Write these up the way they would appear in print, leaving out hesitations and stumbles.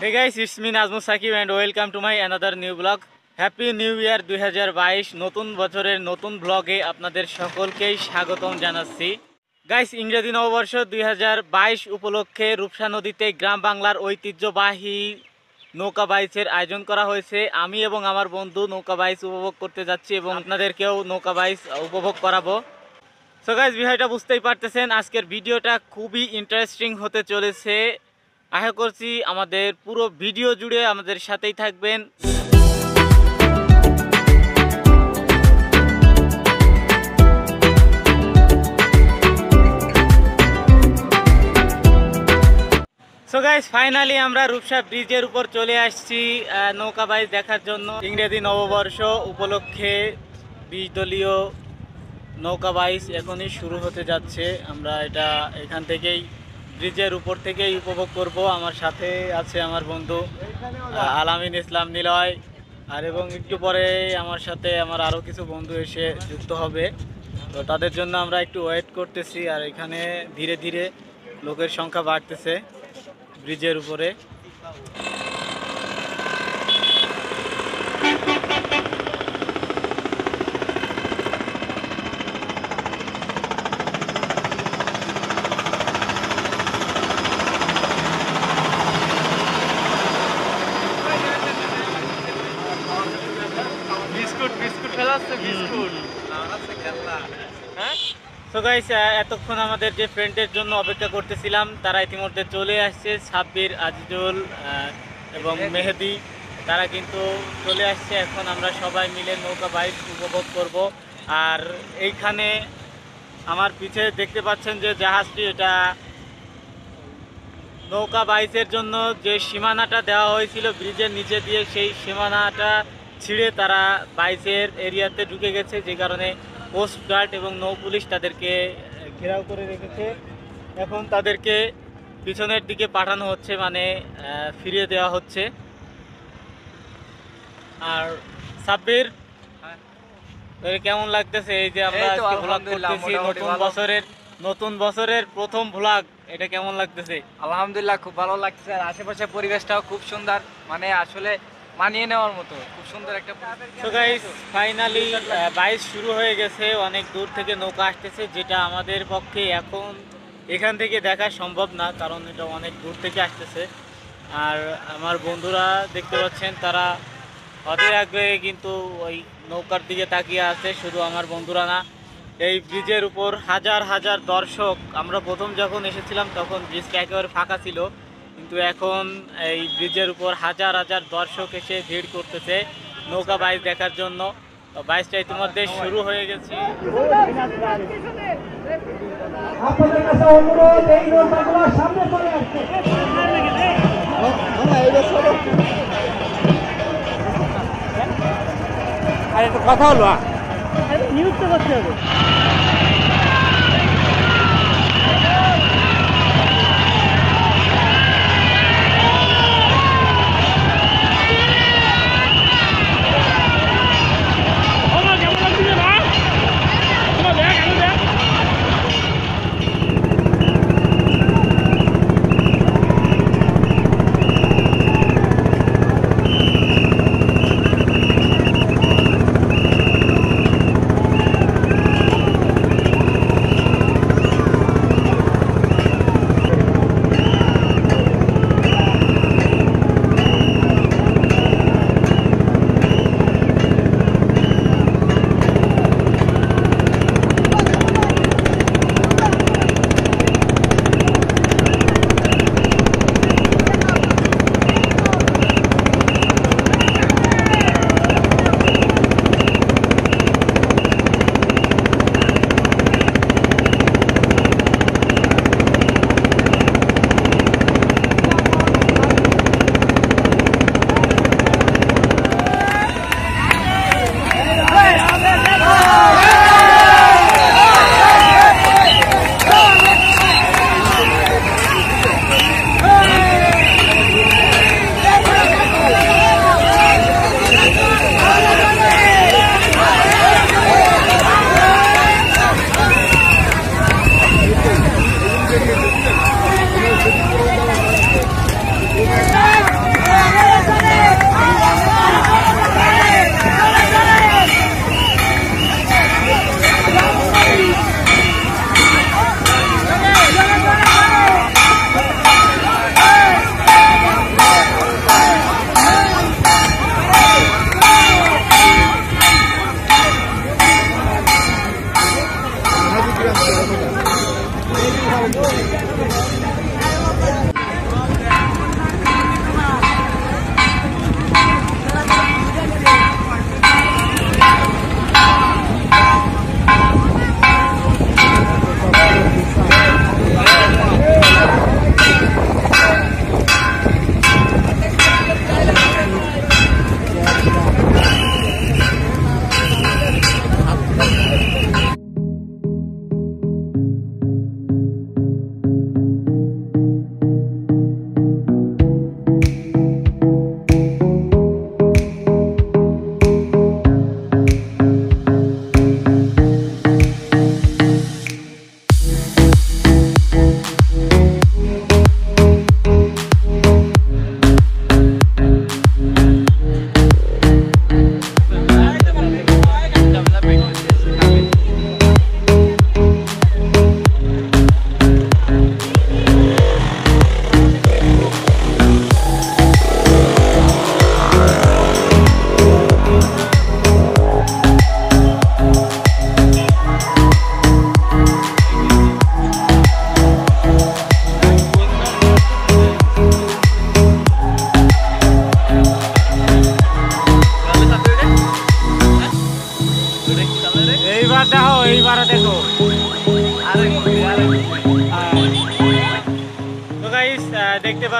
Hey guys, it's me Nazmul Sakib and welcome to my another new vlog. Happy New Year 2022 নতুন বছরের নতুন ব্লগে আপনাদের সকলকেই স্বাগতম জানাচ্ছি। গাইস, ইংরেজি নববর্ষ 2022 উপলক্ষে রূপসা নদীতে গ্রাম বাংলার ঐতিহ্যবাহী নৌকা বাইচের আয়োজন করা হয়েছে। আমি এবং আমার বন্ধু নৌকা বাইচ উপভোগ করতে যাচ্ছি এবং আপনাদেরকেও নৌকা বাইচ উপভোগ করাবো। সো গাইস, বিষয়টা বুঝতেই পারতেছেন, আজকের ভিডিওটা খুবই ইন্টারেস্টিং হতে চলেছে। আশা করছি আমাদের পুরো ভিডিও জুড়ে আমাদের সাথেই থাকবেন। সো গাইস, ফাইনালি আমরা রূপসা ব্রিজের উপর চলে আসছি নৌকা বাইচ দেখার জন্য। ইংরেজি নববর্ষ উপলক্ষে 20 দলীয় নৌকা বাইচ এখনই শুরু হতে যাচ্ছে। আমরা এটা এখান থেকেই ব্রিজের উপর থেকেই উপভোগ করব। আমার সাথে আছে আমার বন্ধু আলামিন ইসলাম নিলয়, আর এবং একটু পরে আমার সাথে আমার আরও কিছু বন্ধু এসে যুক্ত হবে। তো তাদের জন্য আমরা একটু ওয়েট করতেছি। আর এখানে ধীরে ধীরে লোকের সংখ্যা বাড়তেছে ব্রিজের উপরে। তো গাইস, এতক্ষণ আমাদের যে ফ্রেন্ডের জন্য অপেক্ষা করতেছিলাম তারা ইতিমধ্যে চলে আসছে। সাব্বির, আজিজুল এবং মেহেদি, তারা কিন্তু চলে আসছে। এখন আমরা সবাই মিলে নৌকা বাইচ উপভোগ করব। আর এইখানে আমার পিছে দেখতে পাচ্ছেন যে জাহাজটি, এটা নৌকা বাইচের জন্য যে সীমানাটা দেওয়া হয়েছিল ব্রিজের নিচে দিয়ে, সেই সীমানাটা ছিঁড়ে তারা বাইচের এরিয়াতে ঢুকে গেছে, যে কারণে কোস্ট গার্ড এবং নৌ পুলিশ তাদেরকে ঘেরাও করে রেখেছে। এখন তাদেরকে পিছনের দিকে পাঠানো হচ্ছে, মানে ফিরিয়ে দেওয়া হচ্ছে। আর সাব্বির, কেমন লাগতেছে এই যে আমরা আজকে ভ্লগ করতেছি, নতুন বছরের প্রথম ভ্লগ, এটা কেমন লাগতেছে? আলহামদুলিল্লাহ, খুব ভালো লাগছে। আর আশেপাশে পরিবেশটাও খুব সুন্দর, মানে আসলে মানিয়ে নেওয়ার মতো খুব সুন্দর একটা। সো গাইস, ফাইনালি বাইচ শুরু হয়ে গেছে। অনেক দূর থেকে নৌকা আসতেছে, যেটা আমাদের পক্ষে এখন এখান থেকে দেখা সম্ভব না, কারণ এটা অনেক দূর থেকে আসতেছে। আর আমার বন্ধুরা দেখতে পাচ্ছেন, তারা অধীর আগ্রহে কিন্তু ওই নৌকার দিকে তাকিয়ে আছে। শুধু আমার বন্ধুরা না, এই ব্রিজের উপর হাজার হাজার দর্শক। আমরা প্রথম যখন এসেছিলাম তখন ব্রিজটা একেবারে ফাঁকা ছিল, কিন্তু এখন এই ব্রিজের উপর হাজার হাজার দর্শক এসে ভিড় করতেছে নৌকা বাইচ দেখার জন্য। বাইচটা ইতিমধ্যে শুরু হয়ে গেছে। আর একটা কথা হলো, নিউজ তো করতে হবে।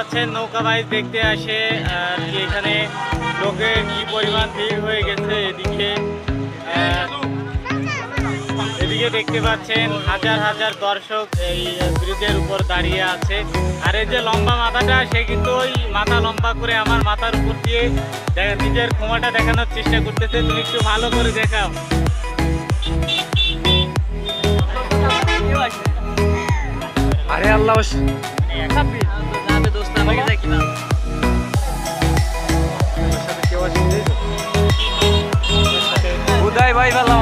পাচ্ছেন নৌকা বাইচ দেখতে আসে আর কি এখানে লোকের কি পরিমাণ ভিড় হয়ে গেছে। এদিকে দেখতে পাচ্ছেন হাজার হাজার দর্শক এই ব্রিজের উপর দাঁড়িয়ে আছে। আর এই যে লম্বা মাথাটা, সে কিন্তু ওই মাথা লম্বা করে আমার মাথার উপর দিয়ে নিজের ক্ষমাটা দেখানোর চেষ্টা করতেছে। তুমি একটু ভালো করে দেখাও। আরে আল্লাহ, উদয় ভাই ভালো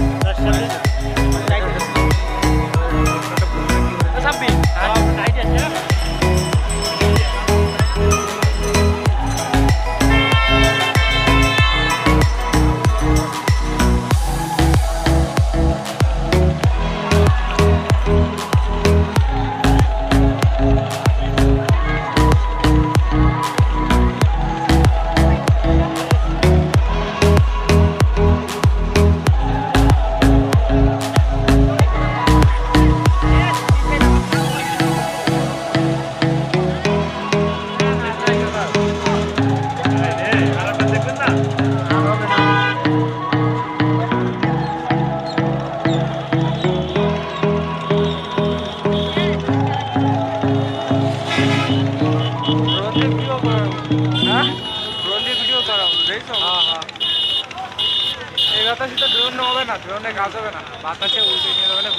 এই বাতাসে তো ড্রোন হবে না, ড্রোনে কাজ হবে না, বাতাসে উল্টে নিয়ে যাবে না।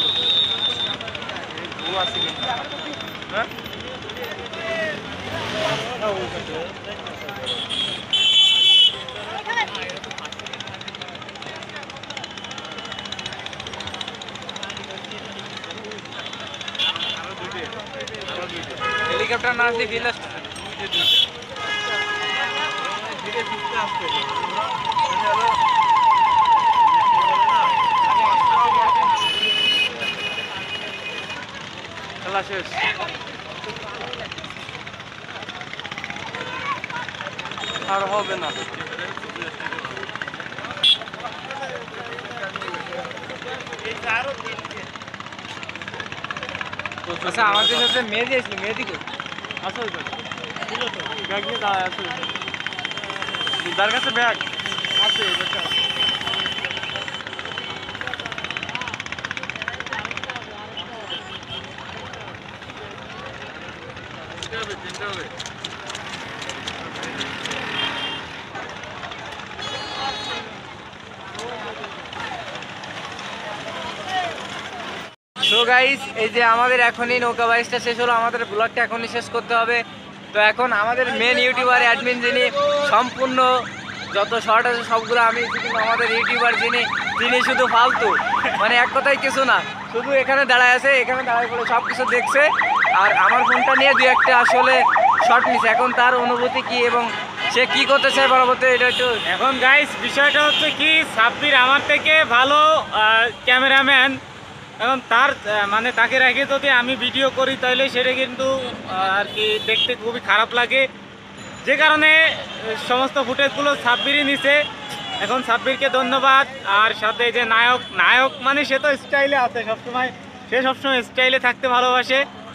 আছে কিন্তু হ্যাঁ হেলিকপ্টার না আসলে ফিল আসছে খেলা শেষ। আর হবে না। আচ্ছা আমাদের সাথে মেহেদি আসলো, মেহেদি কই আসো ব্যাগ নিয়ে দাঁড়ায় আসো, তার কাছে ব্যাগ আছে। সো গাইস, এই যে আমাদের এখনই নৌকা বাইচটা শেষ হলো, আমাদের ব্লগটা এখনই শেষ করতে হবে। তো এখন আমাদের মেন ইউটিউবার অ্যাডমিন যিনি সম্পূর্ণ যত শর্ট আছে সবগুলো আমি, কিন্তু আমাদের ইউটিউবার তিনি শুধু ফালতু, মানে এক কথায় কিছু না, শুধু এখানে দাঁড়ায় আছে, এখানে দাঁড়ায় পড়ে সব কিছু দেখছে। আর আমার ফোনটা নিয়ে দু একটা আসলে শর্ট নিছে। এখন তার অনুভূতি কি এবং সে কি করতে চায় পরবর্তী, এটা একটু এখন গাইস বিষয়টা হচ্ছে কি, সাব্বির আমার থেকে ভালো ক্যামেরাম্যান। এখন তার মানে তাকে রেখে যদি আমি ভিডিও করি তাহলে সেটা কিন্তু আর কি দেখতে খুবই খারাপ লাগে, যে কারণে সমস্ত ফুটেজগুলো সাব্বিরই নিছে। এখন সাব্বিরকে ধন্যবাদ। আর সাথে যে নায়ক মানে সে তো স্টাইলে আছে সবসময়, সে সবসময় স্টাইলে থাকতে ভালোবাসে।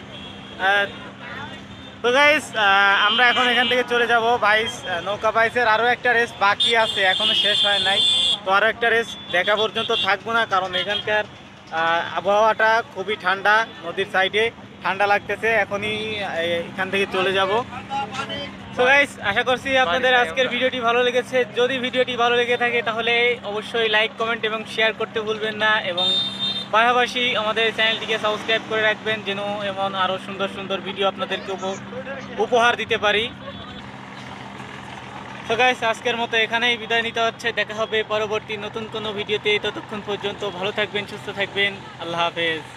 তো গাইস আমরা এখন এখান থেকে চলে যাব। নৌকা বাইচের আরও একটা রেস বাকি আছে, এখনও শেষ হয় নাই। তো আরও একটা রেস দেখা পর্যন্ত থাকবো না, কারণ এখানকার আবহাওয়াটা খুবই ঠান্ডা, নদীর সাইডে ঠান্ডা লাগতেছে। এখনই এখান থেকে চলে যাব। সো গাইস, আশা করছি আপনাদের আজকের ভিডিওটি ভালো লেগেছে। যদি ভিডিওটি ভালো লেগে থাকে তাহলে অবশ্যই লাইক, কমেন্ট এবং শেয়ার করতে ভুলবেন না, এবং পাশাপাশি আমাদের চ্যানেলটিকে সাবস্ক্রাইব করে রাখবেন, যেন এমন আরও সুন্দর সুন্দর ভিডিও আপনাদেরকে উপহার দিতে পারি। সো গাইস, আজকের মতো এখানেই বিদায় নিতে হচ্ছে। দেখা হবে পরবর্তী নতুন কোনো ভিডিওতে। ততক্ষণ পর্যন্ত ভালো থাকবেন, সুস্থ থাকবেন। আল্লাহ হাফেজ।